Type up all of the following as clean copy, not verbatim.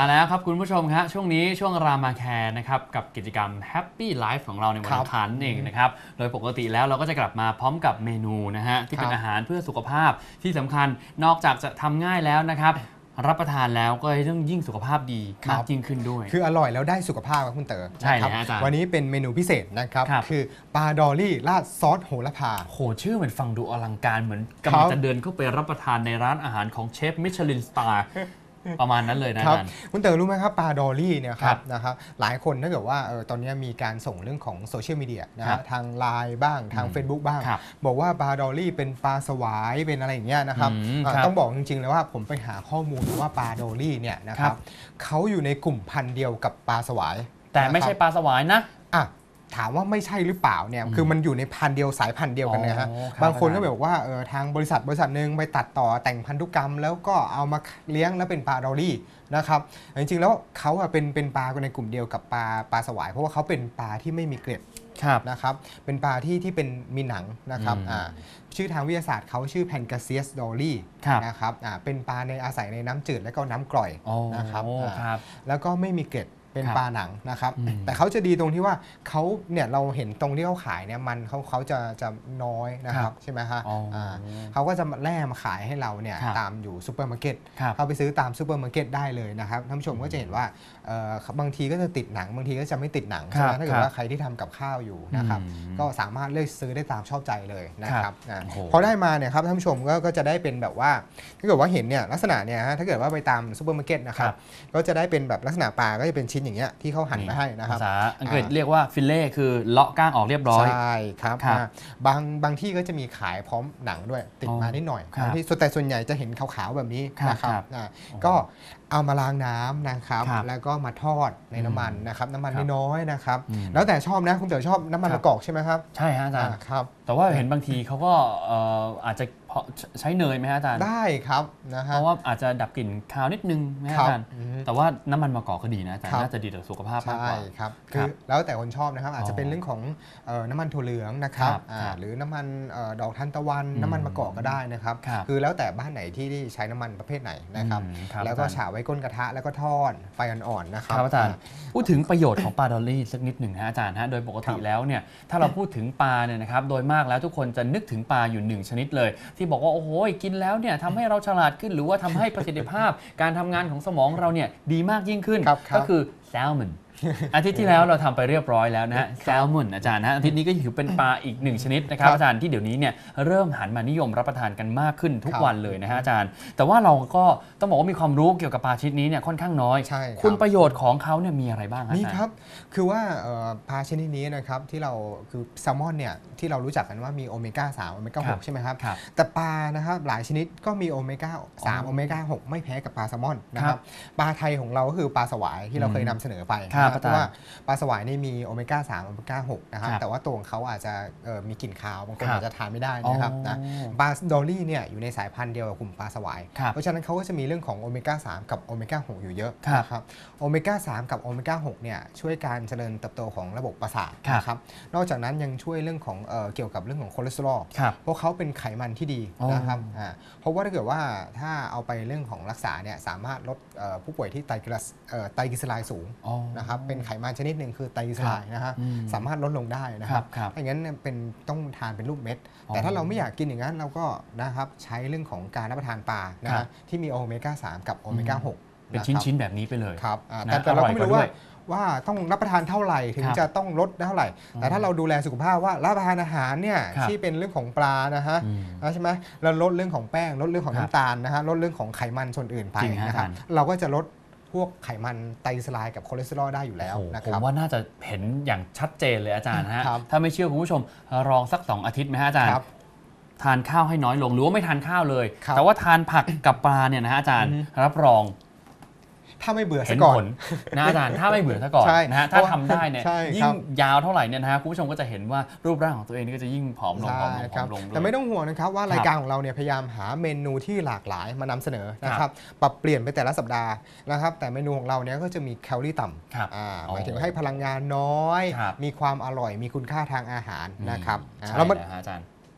มาแล้วครับคุณผู้ชมครับช่วงนี้ช่วงรามาแคร์นะครับกับกิจกรรม Happy Life ของเราในวันอังคารเองนะครับโดยปกติแล้วเราก็จะกลับมาพร้อมกับเมนูนะฮะที่เป็นอาหารเพื่อสุขภาพที่สำคัญนอกจากจะทำง่ายแล้วนะครับรับประทานแล้วก็ต้องยิ่งสุขภาพดีมากยิ่งขึ้นด้วยคืออร่อยแล้วได้สุขภาพครับคุณเต๋อใช่เลยอาจารย์วันนี้เป็นเมนูพิเศษนะครับคือปลาดอลลี่ราดซอสโหระพาโหชื่อมันฟังดูอลังการเหมือนกำลังจะเดินเข้าไปรับประทานในร้านอาหารของเชฟมิชลินสตาร์ประมาณนั้นเลยนะครับคุณเต๋อรู้ไหมครับปลาดอลลี่เนี่ยครับนะครับหลายคนถ้าเกิดว่าตอนนี้มีการส่งเรื่องของโซเชียลมีเดียนะฮะทางไลน์บ้างทาง Facebook บ้างบอกว่าปลาดอลลี่เป็นปลาสวายเป็นอะไรอย่างเงี้ยนะครับต้องบอกจริงๆเลยว่าผมไปหาข้อมูลว่าปลาดอลลี่เนี่ยนะครับเขาอยู่ในกลุ่มพันธุ์เดียวกับปลาสวายแต่ไม่ใช่ปลาสวายนะถามว่าไม่ใช่หรือเปล่าเนี่ยคือมันอยู่ในพันธุ์เดียวสายพันธุ์เดียวกันนะฮะบางคนก็บอกว่าทางบริษัทหนึ่งไปตัดต่อแต่งพันธุกรรมแล้วก็เอามาเลี้ยงแล้วเป็นปลาดอลลี่นะครับจริงๆแล้วเขาเป็นปลาในกลุ่มเดียวกับปลาสวายเพราะว่าเขาเป็นปลาที่ไม่มีเกล็ดนะครับเป็นปลาที่เป็นมีหนังนะครับชื่อทางวิทยาศาสตร์เขาชื่อแพนกาเซียสดอลลี่นะครับเป็นปลาในอาศัยในน้ำจืดและก็น้ำกร่อยนะครับแล้วก็ไม่มีเกล็ดเป็นปลาหนังนะครับแต่เขาจะดีตรงที่ว่าเขาเนี่ยเราเห็นตรงที่เขาขายเนี่ยมันเขาจะน้อยนะครับใช่ไหมฮะเขาก็จะแล่มาขายให้เราเนี่ยตามอยู่ซูเปอร์มาร์เก็ตเขาไปซื้อตามซูเปอร์มาร์เก็ตได้เลยนะครับท่านผู้ชมก็จะเห็นว่าบางทีก็จะติดหนังบางทีก็จะไม่ติดหนังใช่ไหมถ้าเกิดว่าใครที่ทำกับข้าวอยู่นะครับก็สามารถเลือกซื้อได้ตามชอบใจเลยนะครับพอได้มาเนี่ยครับท่านผู้ชมก็จะได้เป็นแบบว่าถ้าเกิดว่าเห็นเนี่ยลักษณะเนี่ยถ้าเกิดว่าไปตามซูเปอร์มาร์เก็ตนะครับก็จะได้เป็นแบบลักษณะปลาก็จะเป็นชิ้นอย่างเงี้ยที่เขาหั่นมาให้นะครับภาษาอังกฤษเรียกว่าฟิลเล่คือเลาะก้างออกเรียบร้อยใช่ครับบางที่ก็จะมีขายพร้อมหนังด้วยติดมานิดหน่อยที่แต่ส่วนใหญ่จะเห็นขาวๆแบบนี้นะครับก็เอามาล้างน้ำนะครับแล้วก็มาทอดในน้ำมันนะครับน้ำมันน้อยๆนะครับแล้วแต่ชอบนะคุณเต๋อชอบน้ำมันมะกอกใช่ไหมครับใช่ฮะอาจารย์ครับแต่ว่าเห็นบางทีเขาก็อาจจะใช้เนยไหมฮะอาจารย์ได้ครับนะฮะเพราะว่าอาจจะดับกลิ่นคาวนิดนึงนะอาจารย์แต่ว่าน้ำมันมะกอกก็ดีนะอาจารย์น่าจะดีต่อสุขภาพมากกว่าใช่ครับคือแล้วแต่คนชอบนะครับอาจจะเป็นเรื่องของน้ำมันถั่วเหลืองนะครับหรือน้ำมันดอกทานตะวันน้ำมันมะกอกก็ได้นะครับคือแล้วแต่บ้านไหนที่ใช้น้ำมันประเภทไหนนะครับแล้วก็ฉาไว้ก้นกระทะแล้วก็ทอดไฟอ่อนๆนะครับอาจารย์พูดถึงประโยชน์ของปลาดอลลี่สักนิดหนึ่งนะอาจารย์ฮะโดยปกติแล้วเนี่ยถ้าเราพูดถึงปลาเนี่ยนะครับโดยมากแล้วทุกคนจะนึกถึงปลาอยู่1ชนิดเลยที่บอกว่าโอ้โหกินแล้วเนี่ยทำให้เราฉลาดขึ้นหรือว่าทำให้ประสิทธิภาพการทำงานของสมองเราเนี่ยดีมากยิ่งขึ้นก็คือแซลมอนอาทิตย์ที่แล้วเราทำไปเรียบร้อยแล้วนะฮะแซลมอนอาจารย์นะอาทิตย์นี้ก็ถือเป็นปลาอีก1ชนิดนะครับอาจารย์ที่เดี๋ยวนี้เนี่ยเริ่มหันมานิยมรับประทานกันมากขึ้นทุกวันเลยนะฮะอาจารย์แต่ว่าเราก็ต้องบอกว่ามีความรู้เกี่ยวกับปลาชนิดนี้เนี่ยค่อนข้างน้อยคุณประโยชน์ของเขาเนี่ยมีอะไรบ้างครับนี่ครับคือว่าปลาชนิดนี้นะครับที่เราคือแซลมอนเนี่ยที่เรารู้จักกันว่ามีโอเมก้า3โอเมก้า6ใช่ไหมครับแต่ปลานะครับหลายชนิดก็มีโอเมก้า3โอเมก้า6ไม่แพ้กับปลาแซลมอนนะครับปลาไทยของเราก็คือปลาสวายที่เราเคยนำเสนอไปเพราะว่าปลาสวายนี่มีโอเมก้า3โอเมก้า6นะครับแต่ว่าตัวของเขาอาจจะมีกลิ่นคาวบางคนอาจจะทานไม่ได้นะครับนะปลาดอลลี่เนี่ยอยู่ในสายพันธุ์เดียวกับกลุ่มปลาสวายเพราะฉะนั้นเขาก็จะมีเรื่องของโอเมก้า3กับโอเมก้า6อยู่เยอะนะครับโอเมก้า3กับโอเมก้า6เนี่ยช่วยการเจริญเติบโตของระบบประสาทนะครับนอกจากนั้นยังช่วยเรื่องของเกี่ยวกับเรื่องของคอเลสเตอรอลเพราะเขาเป็นไขมันที่ดีนะครับเพราะว่าถ้าเกิดว่าถ้าเอาไปเรื่องของรักษาเนี่ยสามารถลดผู้ป่วยที่ไตรกลีเซอไรด์สูงนะครับเป็นไขมันชนิดหนึ่งคือไตรกลีเซอไรด์นะฮะสามารถลดลงได้นะครับอย่างนั้นเป็นต้องทานเป็นรูปเม็ดแต่ถ้าเราไม่อยากกินอย่างนั้นเราก็นะครับใช้เรื่องของการรับประทานปลานะฮะที่มีโอเมก้า3กับโอเมก้า6 เป็นชิ้นๆแบบนี้ไปเลยครับแต่เราก็ไม่รู้ว่าต้องรับประทานเท่าไหร่ถึงจะต้องลดเท่าไหร่แต่ถ้าเราดูแลสุขภาพว่ารับประทานอาหารเนี่ยที่เป็นเรื่องของปลานะฮะใช่ไหมเราลดเรื่องของแป้งลดเรื่องของน้ำตาลนะฮะลดเรื่องของไขมันส่วนอื่นไปนะครับเราก็จะลดพวกไขมันไตรกลีเซอไรด์กับคอเลสเตอรอลได้อยู่แล้วนะครับผมว่าน่าจะเห็นอย่างชัดเจนเลยอาจารย์ฮะถ้าไม่เชื่อคุณผู้ชมลองสัก2 อาทิตย์ไหมฮะอาจารย์ทานข้าวให้น้อยลงหรือว่าไม่ทานข้าวเลยแต่ว่าทานผักกับปลาเนี่ยนะฮะอาจารย์รับรองถ้าไม่เบื่อซะก่อนนะอาจารย์ถ้าไม่เบื่อซะก่อนนะฮะถ้าทำได้เนี่ยยิ่งยาวเท่าไหร่เนี่ยนะฮะคุณผู้ชมก็จะเห็นว่ารูปร่างของตัวเองก็จะยิ่งผอมลงแต่ไม่ต้องห่วงนะครับว่ารายการของเราเนี่ยพยายามหาเมนูที่หลากหลายมานำเสนอนะครับปรับเปลี่ยนไปแต่ละสัปดาห์นะครับแต่เมนูของเราเนี่ยก็จะมีแคลอรี่ต่ำหมายถึงให้พลังงานน้อยมีความอร่อยมีคุณค่าทางอาหารนะครับแล้วอาจารย์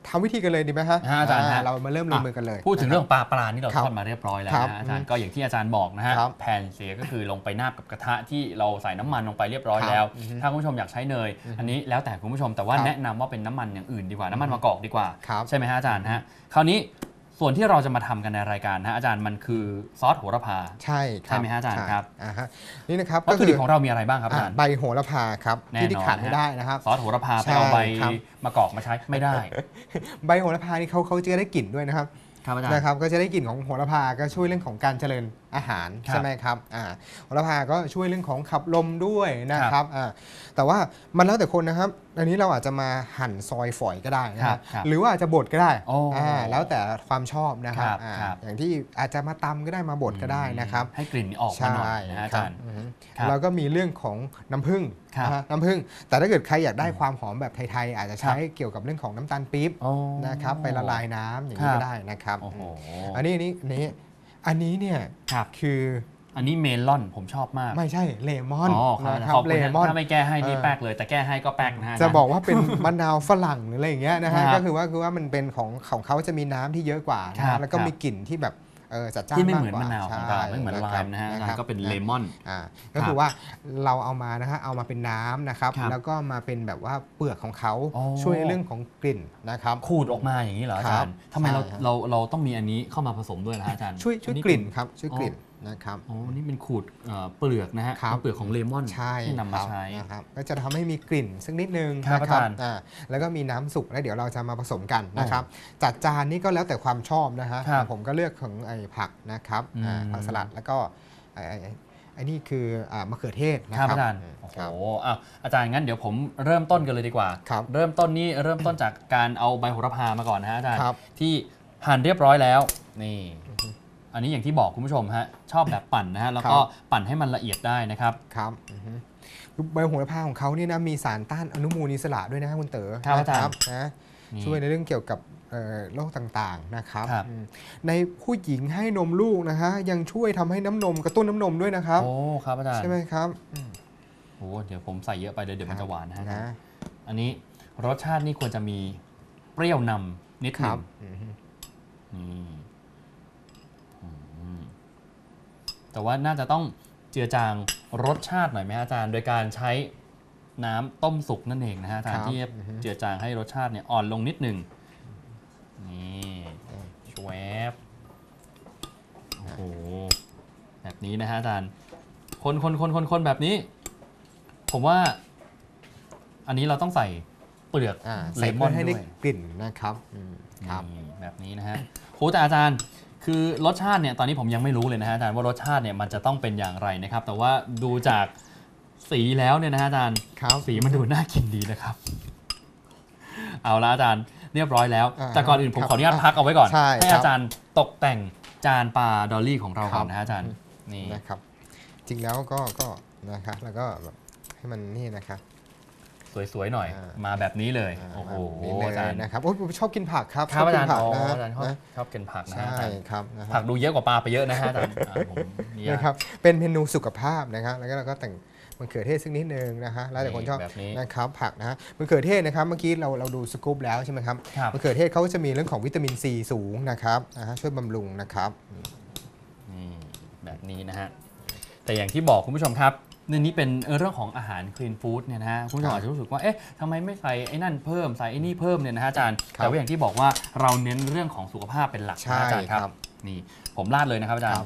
ทำวิธีกันเลยดีไหมฮะอาจารย์ฮะเรามาเริ่มลงมือกันเลยพูดถึงนะคเรื่บองปลานี่เราครัทบอดมาเรียบร้อยแล้วครับนะอาจารย์ก็อย่างที่อาจารย์บอกนะฮะครับแผ่นเสียก็คือลงไปนาบกับกระทะที่เราใส่น้ำมันลงไปเรียบร้อยครับแล้วอือฮึถ้าคุณผู้ชมอยากใช้เนย อันนี้แล้วแต่คุณผู้ชมแต่ว่าครับแนะนำว่าเป็นน้ำมันอย่างอื่นดีกว่าน้ำมันมะกอกดีกว่าครับใช่ไหมฮะอาจารย์ฮะคราวนี้ส่วนที่เราจะมาทำกันในรายการนะอาจารย์มันคือซอสโหระพาใช่ครับใช่ไหมฮะอาจารย์ครับฮะนี่นะครับวัตถุดิบของเรามีอะไรบ้างครับอาจารย์ใบโหระพาครับแน่นอนที่ขาดไม่ได้นะครับซอสโหระพาใช่ไปเอาใบครับมะกอกมาใช้ไม่ได้ใบโหระพานี่เขาจะได้กลิ่นด้วยนะครับครับอาจารย์นะครับก็จะได้กลิ่นของโหระพาก็ช่วยเรื่องของการเจริญอาหารครับใช่ไหมครับโหระพาก็ช่วยเรื่องของขับลมด้วยนะครับแต่ว่ามันแล้วแต่คนนะครับอันนี้เราอาจจะมาหั่นซอยฝอยก็ได้นะครับครับหรือว่าอาจจะบดก็ได้โอ้แล้วแต่ความชอบนะครับครับอย่างที่อาจจะมาตำก็ได้มาบดก็ได้นะครับให้กลิ่นออกมาหน่อยนะฮะอาครัจาบรย์อือฮึครับแล้วก็มีเรื่องของน้ำผึ้งครับนะฮะน้ำผึ้งแต่ถ้าเกิดใครอยากได้ความหอมแบบไทยๆอาจจะใช้เกี่ยวกับเรื่องของน้ำตาลปี๊บโอ้นะครับไปละลายน้ำอย่างครันี้บก็ได้นะครับโอ้โหอันนี้เนี่ยครับคืออันนี้เมลอนผมชอบมากไม่ใช่เลมอนอ๋อครับนะครัขบอบคุเลณนะมอนถ้าไม่แก้ให้นี่เออแป๊กเลยแต่แก้ให้ก็แป๊กนะฮะจะบอกว่าเป็น มะนาวฝรั่งหรืออะไรอย่างเงี้ยนะฮะครับก็คือว่ามันเป็นของเขาจะมีน้ำที่เยอะกว่านะครัฮะบแล้วก็ครับมีกลิ่นที่แบบจัดจ้านที่ไม่มากเหมือนกว่มะนาวของเราไม่เหมือนไลม์นะฮะอาจารย์ก็เป็นเลมอนก็คือว่าเราเอามานะฮะเอามาเป็นน้ำนะครับครับแล้วก็มาเป็นแบบว่าเปลือกของเขาอ๋อช่วยในเรื่องของกลิ่นนะครับขูดออกมาอย่างนี้เหรออาจารย์ครับทำไมเราใช่ครับเราต้องมีอันนี้เข้ามาผสมด้วยนะฮะอาจารย์ช่วยอันนี้กลิ่นครับช่วยกลิ่นนะครับอ๋อนี่เป็นขูดเปลือกนะฮะครับเป็นเปลือกของเลมอนใช่ที่นำมาใช้นะครับก็จะทำให้มีกลิ่นสักนิดนึงครับนะอาจารย์แล้วก็มีน้ำสุกแล้วเดี๋ยวเราจะมาผสมกันนะครับจัดจานนี่ก็แล้วแต่ความชอบนะฮะครับผมก็เลือกของไอ้ผักนะครับอืมผักสลัดแล้วก็ไอ้นี่คือมะเขือเทศนะครับครับอาจารย์โอ้ครับโหอ้าวอาจารย์งั้นเดี๋ยวผมเริ่มต้นกันเลยดีกว่าครับเริ่มต้นจากการเอาใบโหระพามาก่อนนะฮะอาจารย์ครับที่หั่นเรียบร้อยแล้วนี่อันนี้อย่างที่บอกคุณผู้ชมฮะชอบแบบปั่นนะฮะแล้วก็ปั่นให้มันละเอียดได้นะครับครับใบโหระพาของเขานี่นะมีสารต้านอนุมูลอิสระด้วยนะคุณเต๋อครับอาจารย์นะนี่ช่วยในเรื่องเกี่ยวกับโรคต่างๆนะครับครับในผู้หญิงให้นมลูกนะฮะยังช่วยทำให้น้ำนมกระตุ้นน้ำนมด้วยนะครับโอ้ครับอาจารย์ใช่ไหมครับโอ้เดี๋ยวผมใส่เยอะไปเดี๋ยวมันจะหวานนะฮะนะอันนี้รสชาตินี่ควรจะมีเปรี้ยวนำนิดคหนึรับงนี่อืมแต่ว่าน่าจะต้องเจือจางรสชาติหน่อยไหมฮะอาจารย์ โดยการใช้น้ำต้มสุกนั่นเองนะฮะอาจารย์ที่เจือจางให้รสชาติเนี่ยอ่อนลงนิดหนึ่งนี่ชวบโอ้โหแบบนี้นะฮะอาจารย์คนแบบนี้ ผมว่า อันนี้เราต้องใส่เปลือกใส่เลมเพื่อนอให้ด้ได้วยกลิ่นนะครับครับนี่แบบนี้นะฮะโหแต่อาจารย์คือรสชาติเนี่ยตอนนี้ผมยังไม่รู้เลยนะฮะอาจารย์ว่ารสชาติเนี่ยมันจะต้องเป็นอย่างไรนะครับ แต่ว่าดูจากสีแล้วเนี่ยนะฮะอาจารย์ครับสีมันดูน่ากินดีนะครับ เอาละอาจารย์เรียบร้อยแล้ว แต่ก่อนอื่นผมครับขออนุญาตพักเอาไว้ก่อนใช่ครับอาจารย์ตกแต่งจานปลาดอลลี่ของเราก่อนนะฮะอาจารย์นี่นะครับ จริงแล้วก็นะครับแล้วก็แบบให้มันนี่นะครับสวยๆหน่อย มาแบบนี้เลยโอ้โหนี่เลยอาจารย์นะครับโอ้ยผมชอบกินผักครับครับอาจารย์ชบอ๋อกินผักอาจารย์นะชอบกินผักนะฮะใช่อาจารย์ครับนะคผัรักบดูเยอะกว่าปลาไปเยอะนะฮะอาจารย์ผมนี่นะครับเป็นเมนูสุขภาพนะครับแล้วก็เราก็แต่งมะเขือเทศสักนิดนึงนะฮะแล้วแต่คนชอบแบบนี้นะครับผักนะฮะมะเขือเทศนะครับเมื่อกี้เราดูสกู๊ปแล้วใช่ไหมครับครับมะเขือเทศเขาจะมีเรื่องของวิตามินซีสูงนะครับช่วยบำรุงนะครับนี่แบบนี้นะฮะ แต่อย่างที่บอกคุณผู้ชมครับในนี้เป็นเรื่องของอาหารคลีนฟู้ดเนี่ยนะฮะคุณผู้ชมอาจจะรู้สึกว่าเอ๊ะทำไมไม่ใส่ไอ้นั่นเพิ่มใส่ไอ้นี่เพิ่มเนี่ยนะฮะอาจารย์ แต่ว่าอย่างที่บอกว่าเราเน้นเรื่องของสุขภาพเป็นหลักใช่นะอาจารย์ครับครับนี่ผมราดเลยนะครับอาจารครัย์บ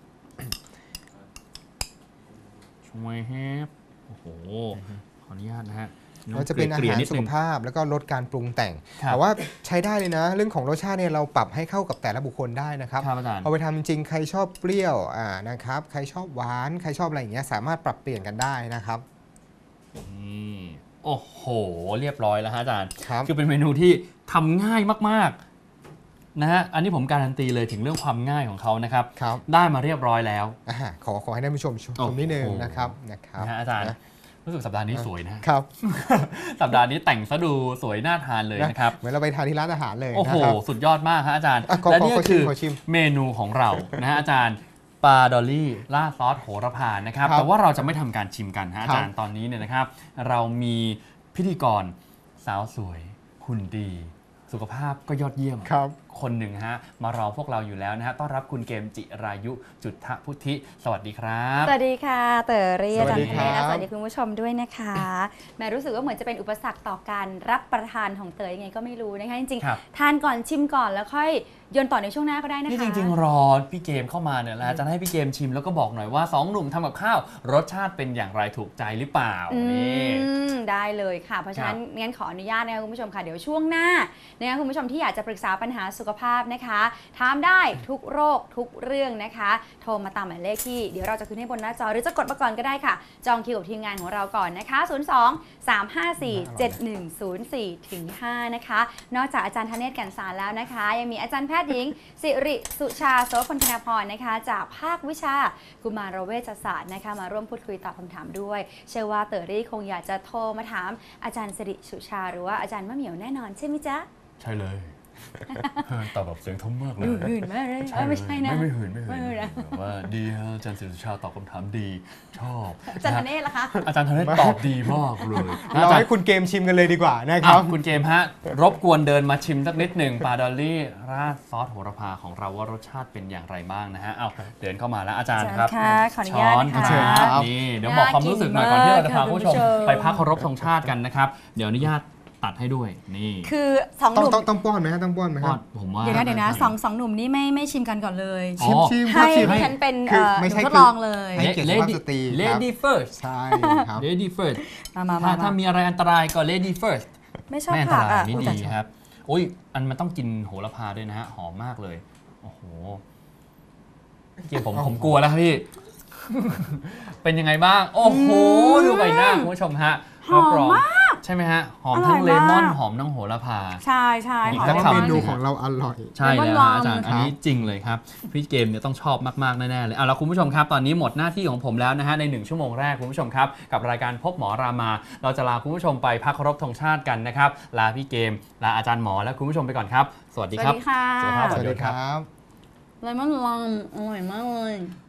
ช่วยแฮปโอ้โหขออนุญาตนะฮะเราจะเป็นอาเกลี่ยหารนิดสุนึขงภาพแล้วก็ลดการปรุงแต่งครับแต่ว่าใช้ได้เลยนะ เรื่องของรสชาติเนี่ยเราปรับให้เข้ากับแต่ละบุคคลได้นะครับครับอาจารย์พอไปทำจริงๆใครชอบเปรี้ยวนะครับใครชอบหวานใครชอบอะไรอย่างเงี้ยสามารถปรับเปลี่ยนกันได้นะครับนี่โอ้โห เรียบร้อยแล้วฮะอาจารย์ครับคือเป็นเมนูที่ทำง่ายมากๆนะฮะอันนี้ผมการันตีเลยถึงเรื่องความง่ายของเขานะครับครับได้มาเรียบร้อยแล้วขอให้ท่านผู้ชมชมนิดนึงนะครับนะนะครับฮะอาจารย์รู้สึกสัปดาห์นี้สวยนะครับสัปดาห์นี้แต่งซะดูสวยน่าทานเลยนะครับเหมือนเราไปทานที่ร้านอาหารเลยโอ้โหนะครับสุดยอดมากฮะอาจารย์ขอและนี่ขก็อชิมคือขอชิมเมนูของเรานะฮะอาจารย์ปลาดอลลี่ราดซอสโหระพานะครับครับแต่ว่าเราจะไม่ทำการชิมกันฮะอาจารครัย์บตอนนี้เนี่ยนะครับ เรามีพิธีกรสาวสวยหุ่นดีสุขภาพก็ยอดเยี่ยมครับคนหนึ่งฮะมารอพวกเราอยู่แล้วนะฮะต้อนรับคุณเกมจิรายุจุฑพุทธิสวัสดีครับสวัสดีค่ะเต๋อเรียสวัสดีอาจารย์ครับและสวัสดีคุณผู้ชมด้วยนะคะแหม่รู้สึกว่าเหมือนจะเป็นอุปสรรคต่อการรับประทานของเต๋อยังไงก็ไม่รู้นะคะจริงครับๆทานก่อนชิมก่อนแล้วค่อยโยนต่อในช่วงหน้าก็ได้นะคะนี่จริงๆรอพี่เกมเข้ามาเนี่ยนะจะให้พี่เกมชิมแล้วก็บอกหน่อยว่าสองหนุ่มทำกับข้าวรสชาติเป็นอย่างไรถูกใจหรือเปล่าอืนี่มได้เลยค่ะ เพราะฉะนั้นงั้นขออนุญาตนะคะคุณผู้ชมค่ะเดี๋ยวช่วงหน้านะคะคุณผู้ชมที่อยากจะปรึกษาปัญหาสุขภาพนะคะถามได้ทุกโรคทุกเรื่องนะคะ โทรมาตามหมายเลขที่เดี๋ยวเราจะขึ้นให้บนหน้าจอหรือจะกดมาก่อนก็ได้ค่ะ จองคิวกับทีมงานของเราก่อนนะคะ 02-354-7104ถึง5นะคะ นอกจากอาจารย์ธเนศ แก่นสารแล้วนะคะ ยังมีอาจารย์แพทย์หญิง สิริสุชาโสพลธนาพรนะคะ จากภาควิชากุมารเวชศาสตร์นะคะ มาร่วมพูดคุยตอบคำถามด้วย เชื่อว่าเต๋อรี่คงอยากจะโทรมาถามอาจารย์สิริสุชาหรือว่าอาจารย์มะเหมียวแน่นอนใช่ไหมจ๊ะใช่เลย ตอบแบบเสียงทุ้มมากเลยหื่นมากเลยไม่ใช่นะไม่หื่นไม่หื่นไม่หื่นนะแบบว่าดีฮะอาจารย์สิริชาตอบคำถามดีชอบอาจารย์ธเนศล่ะคะอาจารย์ธเนศตอบดีมากเลยเราอาจารให้ย์คุณเกมชิมกันเลยดีกว่านะคอ่ะรับคุณเกมฮะรบกวนเดินมาชิมสักนิดหนึ่งปลาดอลลี่ราดซอสโหระพาของเราว่ารสชาติเป็นอย่างไรบ้างนะฮะเอาเดินเข้ามาแล้วอาจารย์ครับอาจารย์ค่ะขออนุญาตช้อนนะคะคเชิญรับครับนี่เดี๋ยวบอกความรู้สึกหน่อยก่อนที่เราจะพาคุณผู้ชมน่ากินมากค่ะคุณผู้ชมไปพักเคารพธงชาติกันนะครับเดี๋ยวอนุญาตตัดให้ด้วยนี่คือสองหนุ่มต้องป้อนไหมฮะต้องป้อนไหมคก็รับผมว่าเดี๋ยวนะสองหนุ่มนี่ไม่ชิมกันก่อนเลยอ๋อชิมคให้รับชิมดิฉันเป็นคือหไม่นูใช่ทดลองเลยให้เกียรติสุภาพสตรีครับ lady first ใช่ครับ lady first มาถ้ามีอะไรอันตรายก็ lady first ไม่ชอบไม่อันตผักรายอ่ะนี่อุ๊ยดีแต่ครับโอ้ยมันต้องกินโหระพาด้วยนะฮะหอมมากเลยโอ้โหเกี่ยวผมกลัวแล้วครับพี่ เป็นยังไงบ้าง โอ้โหดูใบหน้าคุณผู้ชมฮะหอมรับรองมากใช่ไหมฮะ หอมทั้งอร่เลอยมากมอนหอมทั้งโหระพาใช่หอีกอมสักเพราะคำเมมากนูของเราอร่อยใช่แล้วเลมอนฮะอาจารย์ครับอันนี้จริงเลยครับพี่เกมเนี่ยต้องชอบมากๆแน่ๆเลยแล้วคุณผู้ชมครับตอนนี้หมดหน้าที่ของผมแล้วนะฮะใน1ชั่วโมงแรกคุณผู้ชมครับกับรายการพบหมอรามา เราจะลาคุณผู้ชมไปพักเคารพธงชาติกันนะครับลาพี่เกมลาอาจารย์หมอและคุณผู้ชมไปก่อนครับ สวัสสดีวัสครับดีค่ะสุขภาพสวัสดีครับเลมอนลอมอร่อยมากเลย